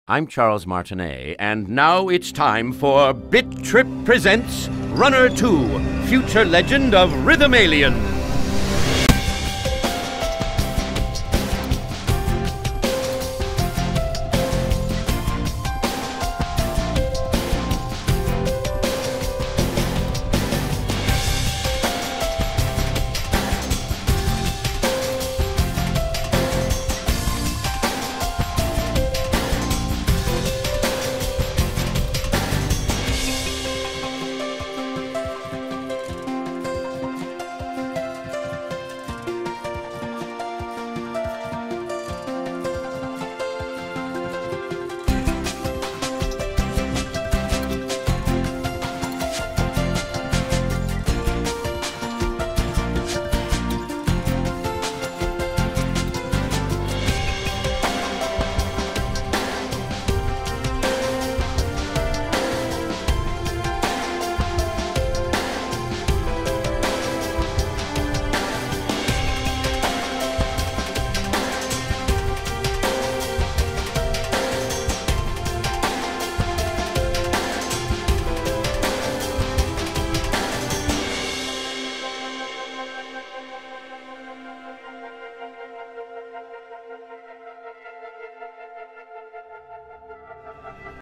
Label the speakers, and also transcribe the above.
Speaker 1: I'm Charles Martinet, and now it's time for BIT.TRIP presents Runner2, Future Legend of Rhythm Aliens.